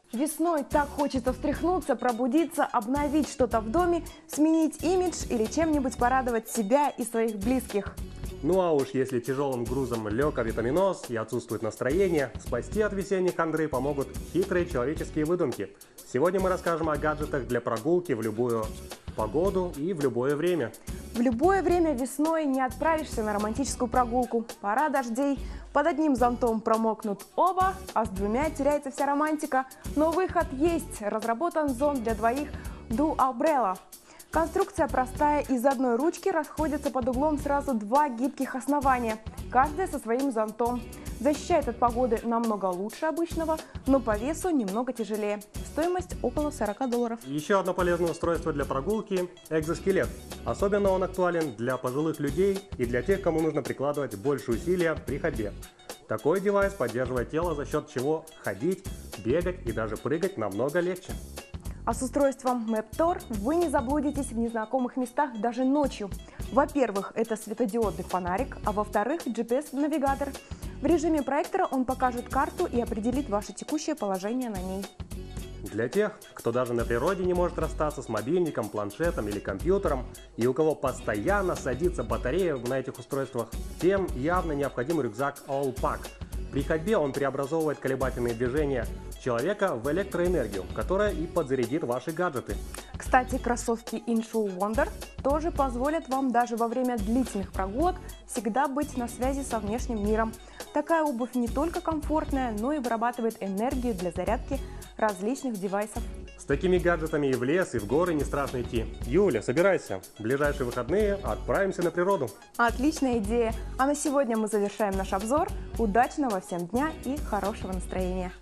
Весной так хочется встряхнуться, пробудиться, обновить что-то в доме, сменить имидж или чем-нибудь порадовать себя и своих близких. Ну а уж если тяжелым грузом лег авитаминоз и отсутствует настроение, спасти от весенних хандры помогут хитрые человеческие выдумки. Сегодня мы расскажем о гаджетах для прогулки в любую погоду и в любое время. В любое время весной не отправишься на романтическую прогулку. Пора дождей. Под одним зонтом промокнут оба, а с двумя теряется вся романтика. Но выход есть. Разработан зонт для двоих Do Umbrella. Конструкция простая, из одной ручки расходятся под углом сразу два гибких основания, каждое со своим зонтом. Защищает от погоды намного лучше обычного, но по весу немного тяжелее. Стоимость около $40. Еще одно полезное устройство для прогулки – экзоскелет. Особенно он актуален для пожилых людей и для тех, кому нужно прикладывать больше усилия при ходьбе. Такой девайс поддерживает тело, за счет чего ходить, бегать и даже прыгать намного легче. А с устройством Maptor вы не заблудитесь в незнакомых местах даже ночью. Во-первых, это светодиодный фонарик, а во-вторых, GPS-навигатор. В режиме проектора он покажет карту и определит ваше текущее положение на ней. Для тех, кто даже на природе не может расстаться с мобильником, планшетом или компьютером, и у кого постоянно садится батарея на этих устройствах, тем явно необходим рюкзак All Pack. При ходьбе он преобразовывает колебательные движения человека в электроэнергию, которая и подзарядит ваши гаджеты. Кстати, кроссовки InShoe Wonder тоже позволят вам даже во время длительных прогулок всегда быть на связи со внешним миром. Такая обувь не только комфортная, но и вырабатывает энергию для зарядки различных девайсов. С такими гаджетами и в лес, и в горы не страшно идти. Юля, собирайся. В ближайшие выходные отправимся на природу. Отличная идея! А на сегодня мы завершаем наш обзор. Удачного всем дня и хорошего настроения!